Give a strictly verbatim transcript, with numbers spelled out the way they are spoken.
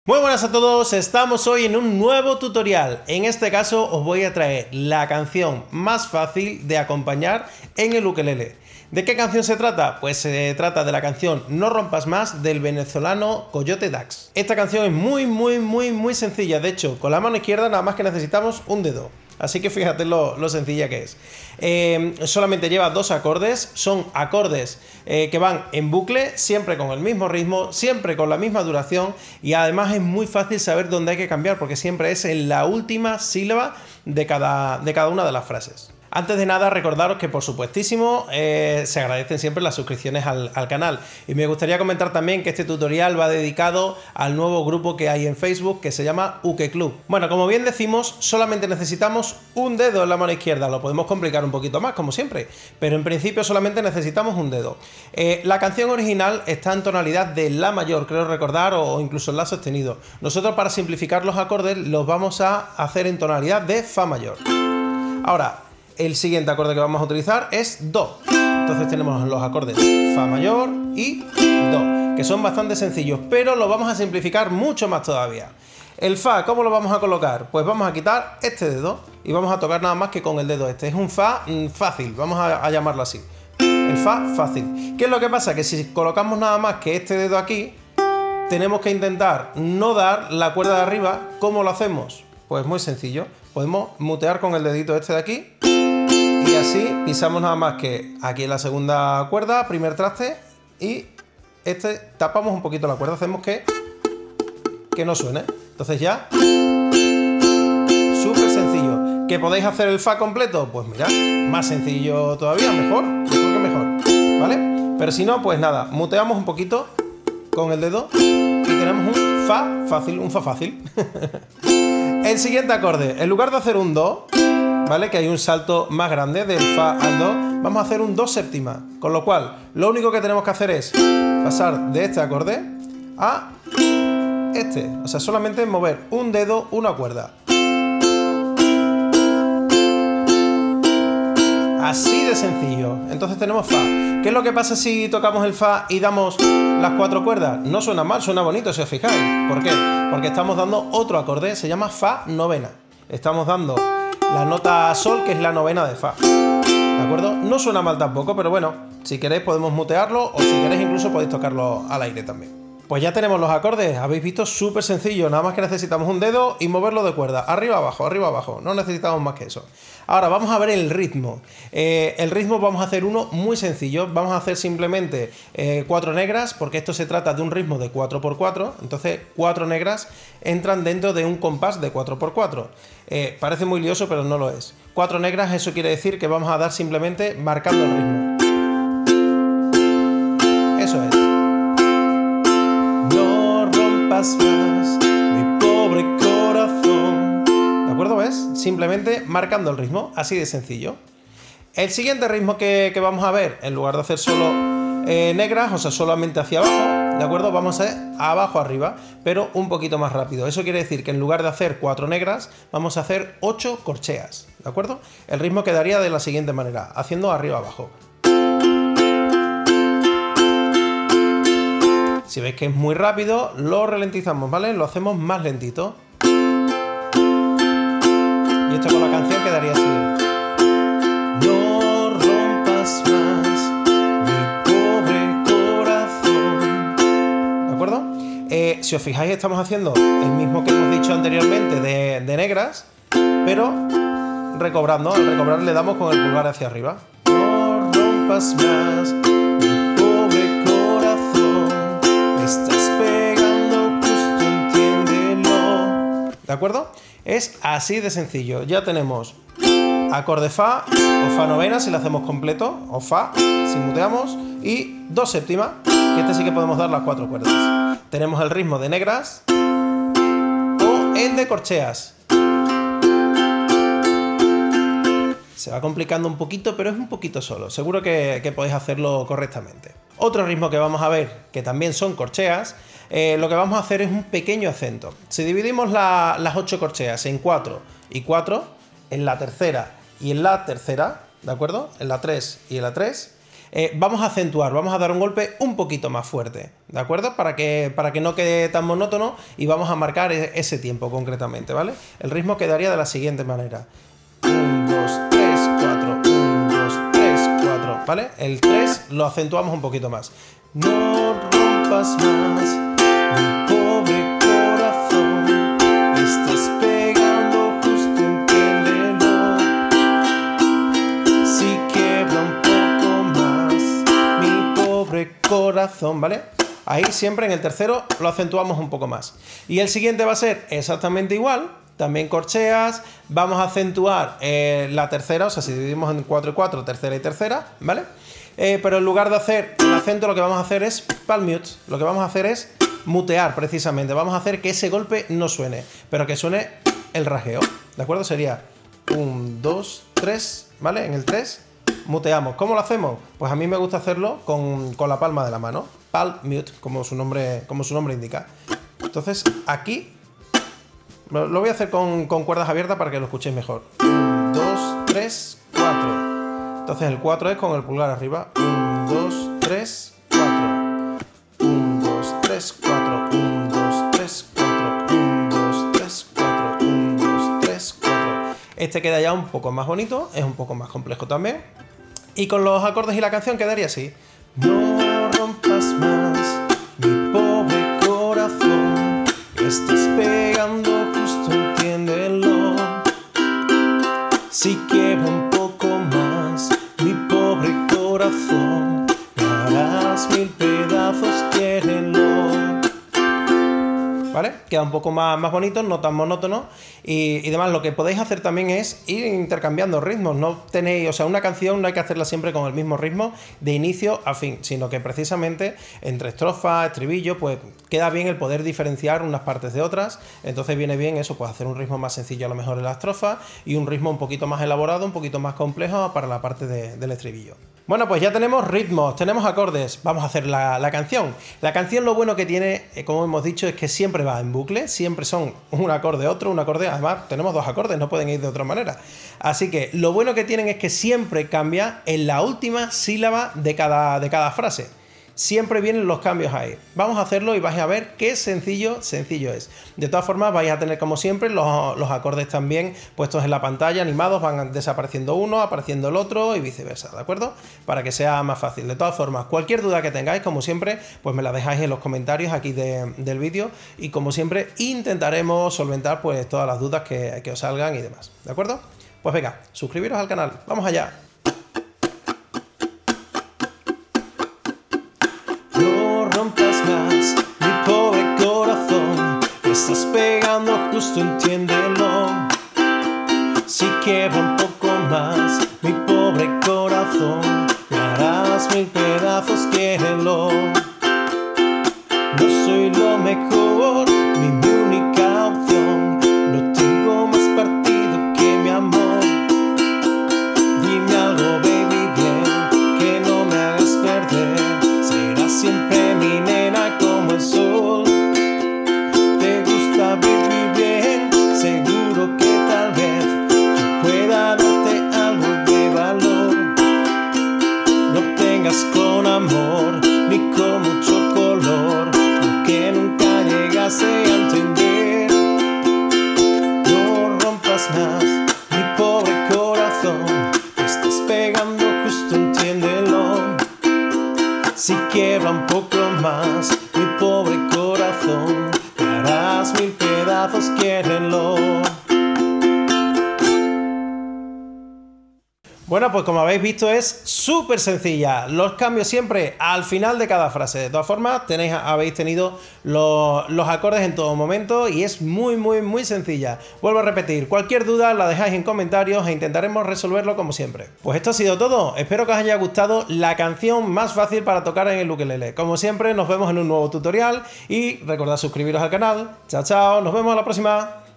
Muy buenas a todos, estamos hoy en un nuevo tutorial. En este caso os voy a traer la canción más fácil de acompañar en el ukelele. ¿De qué canción se trata? Pues se trata de la canción No rompas más del venezolano Coyote Dax. Esta canción es muy muy muy muy sencilla, de hecho con la mano izquierda nada más que necesitamos un dedo. Así que fíjate lo, lo sencilla que es. Eh, solamente lleva dos acordes, son acordes eh, que van en bucle, siempre con el mismo ritmo, siempre con la misma duración y además es muy fácil saber dónde hay que cambiar porque siempre es en la última sílaba de cada, de cada una de las frases. Antes de nada, recordaros que por supuestísimo eh, se agradecen siempre las suscripciones al, al canal. Y me gustaría comentar también que este tutorial va dedicado al nuevo grupo que hay en Facebook que se llama Uke Club. Bueno, como bien decimos, solamente necesitamos un dedo en la mano izquierda. Lo podemos complicar un poquito más, como siempre, pero en principio solamente necesitamos un dedo. Eh, la canción original está en tonalidad de La mayor, creo recordar, o incluso en La sostenido. Nosotros, para simplificar los acordes, los vamos a hacer en tonalidad de Fa mayor. Ahora, el siguiente acorde que vamos a utilizar es Do. Entonces tenemos los acordes Fa mayor y Do, que son bastante sencillos, pero lo vamos a simplificar mucho más todavía. El Fa, ¿cómo lo vamos a colocar? Pues vamos a quitar este dedo y vamos a tocar nada más que con el dedo este. Es un Fa fácil, vamos a, a llamarlo así. El Fa fácil. ¿Qué es lo que pasa? Que si colocamos nada más que este dedo aquí, tenemos que intentar no dar la cuerda de arriba. ¿Cómo lo hacemos? Pues muy sencillo. Podemos mutear con el dedito este de aquí. Y así pisamos nada más que aquí en la segunda cuerda, primer traste, y este tapamos un poquito la cuerda, hacemos que, que no suene. Entonces ya, súper sencillo. ¿Que podéis hacer el Fa completo? Pues mirad, más sencillo todavía, mejor, mejor que mejor, ¿vale? Pero si no, pues nada, muteamos un poquito con el dedo y tenemos un Fa fácil, un Fa fácil. El siguiente acorde, en lugar de hacer un Do, ¿vale? Que hay un salto más grande del Fa al Do, vamos a hacer un Do séptima, con lo cual lo único que tenemos que hacer es pasar de este acorde a este, o sea, solamente mover un dedo, una cuerda. Así de sencillo. Entonces tenemos Fa. ¿Qué es lo que pasa si tocamos el Fa y damos las cuatro cuerdas? No suena mal, suena bonito si os fijáis. ¿Por qué? Porque estamos dando otro acorde, se llama Fa novena. Estamos dando la nota Sol, que es la novena de Fa. ¿De acuerdo? No suena mal tampoco, pero bueno, si queréis podemos mutearlo o si queréis incluso podéis tocarlo al aire también. Pues ya tenemos los acordes, habéis visto, súper sencillo, nada más que necesitamos un dedo y moverlo de cuerda, arriba abajo, arriba abajo, no necesitamos más que eso. Ahora vamos a ver el ritmo. Eh, el ritmo vamos a hacer uno muy sencillo, vamos a hacer simplemente eh, cuatro negras, porque esto se trata de un ritmo de cuatro por cuatro, entonces cuatro negras entran dentro de un compás de cuatro por cuatro. Eh, parece muy lioso, pero no lo es. Cuatro negras, eso quiere decir que vamos a dar simplemente marcando el ritmo. Eso es. Más, mi pobre corazón. ¿De acuerdo? ¿Ves? Simplemente marcando el ritmo, así de sencillo. El siguiente ritmo que, que vamos a ver, en lugar de hacer solo eh, negras, o sea, solamente hacia abajo, ¿de acuerdo? Vamos a hacer abajo arriba, pero un poquito más rápido. Eso quiere decir que en lugar de hacer cuatro negras, vamos a hacer ocho corcheas, ¿de acuerdo? El ritmo quedaría de la siguiente manera, haciendo arriba abajo. Si veis que es muy rápido, lo ralentizamos, ¿vale? Lo hacemos más lentito. Y esto con la canción quedaría así. No rompas más mi pobre corazón. ¿De acuerdo? Eh, si os fijáis, estamos haciendo el mismo que hemos dicho anteriormente de, de negras, pero recobrando. Al recobrar le damos con el pulgar hacia arriba. No rompas más. Estás pegando justo, entiéndelo. ¿De acuerdo? Es así de sencillo. Ya tenemos acorde Fa o Fa novena si lo hacemos completo, o Fa si muteamos, y Do séptima, que este sí que podemos dar las cuatro cuerdas. Tenemos el ritmo de negras o el de corcheas. Se va complicando un poquito, pero es un poquito solo. Seguro que, que podéis hacerlo correctamente. Otro ritmo que vamos a ver, que también son corcheas, eh, lo que vamos a hacer es un pequeño acento. Si dividimos la, las ocho corcheas en cuatro y cuatro, en la tercera y en la tercera, ¿de acuerdo? En la tres y en la tres, eh, vamos a acentuar, vamos a dar un golpe un poquito más fuerte, ¿de acuerdo? Para que, para que no quede tan monótono y vamos a marcar ese tiempo concretamente, ¿vale? El ritmo quedaría de la siguiente manera. uno, dos, tres, cuatro, uno, dos, tres, cuatro, ¿vale? El tres lo acentuamos un poquito más. No rompas más, mi pobre corazón, estás pegando justo, entiéndelo. Si quiebra un poco más, mi pobre corazón, ¿vale? Ahí siempre en el tercero lo acentuamos un poco más. Y el siguiente va a ser exactamente igual. También corcheas, vamos a acentuar eh, la tercera, o sea, si dividimos en cuatro y cuatro, tercera y tercera, ¿vale? Eh, pero en lugar de hacer el acento, lo que vamos a hacer es palm mute, lo que vamos a hacer es mutear precisamente, vamos a hacer que ese golpe no suene, pero que suene el rasgueo, ¿de acuerdo? Sería uno, dos, tres, ¿vale? En el tres muteamos. ¿Cómo lo hacemos? Pues a mí me gusta hacerlo con, con la palma de la mano, palm mute, como su nombre, como su nombre indica. Entonces, aquí lo voy a hacer con, con cuerdas abiertas para que lo escuchéis mejor. uno, dos, tres, cuatro. Entonces el cuatro es con el pulgar arriba. uno, dos, tres, cuatro. uno, dos, tres, cuatro. uno, dos, tres, cuatro. uno, dos, tres, cuatro. uno, dos, tres, cuatro. Este queda ya un poco más bonito, es un poco más complejo también. Y con los acordes y la canción quedaría así. No rompas más, mi pobre corazón, estás pegando justo, entiéndelo. Si quiebra un poco más, mi pobre corazón, me harás mil pedazos, quiérelo. ¿Vale? Queda un poco más, más bonito, no tan monótono. Y, y demás, lo que podéis hacer también es ir intercambiando ritmos. No tenéis, o sea, una canción no hay que hacerla siempre con el mismo ritmo de inicio a fin, sino que precisamente entre estrofa, estribillo, pues queda bien el poder diferenciar unas partes de otras. Entonces viene bien eso, pues hacer un ritmo más sencillo a lo mejor en la estrofa y un ritmo un poquito más elaborado, un poquito más complejo para la parte de, del estribillo. Bueno, pues ya tenemos ritmos, tenemos acordes, vamos a hacer la, la canción. La canción lo bueno que tiene, eh, como hemos dicho, es que siempre va en bucle, siempre son un acorde otro, un acorde, además tenemos dos acordes, no pueden ir de otra manera. Así que lo bueno que tienen es que siempre cambia en la última sílaba de cada, de cada frase. Siempre vienen los cambios ahí. Vamos a hacerlo y vais a ver qué sencillo, sencillo es. De todas formas, vais a tener como siempre los, los acordes también puestos en la pantalla, animados, van desapareciendo uno, apareciendo el otro y viceversa, ¿de acuerdo? Para que sea más fácil. De todas formas, cualquier duda que tengáis, como siempre, pues me la dejáis en los comentarios aquí de, del vídeo y como siempre intentaremos solventar pues todas las dudas que, que os salgan y demás, ¿de acuerdo? Pues venga, suscribiros al canal. ¡Vamos allá! Mi pobre corazón, estás pegando justo, entiéndelo. Si quiebra un poco más, mi pobre corazón, me harás mil pedazos, quiérelo. No soy lo mejor, ni mi única opción, no tengo más partido que mi amor. Dime algo, baby, bien, que no me hagas perder. Serás siempre mi nena como el sol. Te gusta vivir bien, seguro que tal vez yo pueda darte algo de valor. No tengas con amor ni con mucho color lo que nunca llegase a entender. No rompas más, mi pobre corazón, te estás pegando justo, entiéndelo. Si quiebra un poco más, mi pobre corazón, te harás mil pedazos, quiérelo. Bueno, pues como habéis visto es súper sencilla. Los cambios siempre al final de cada frase. De todas formas, tenéis, habéis tenido los, los acordes en todo momento y es muy, muy, muy sencilla. Vuelvo a repetir, cualquier duda la dejáis en comentarios e intentaremos resolverlo como siempre. Pues esto ha sido todo. Espero que os haya gustado la canción más fácil para tocar en el ukelele. Como siempre, nos vemos en un nuevo tutorial y recordad suscribiros al canal. Chao, chao. Nos vemos a la próxima.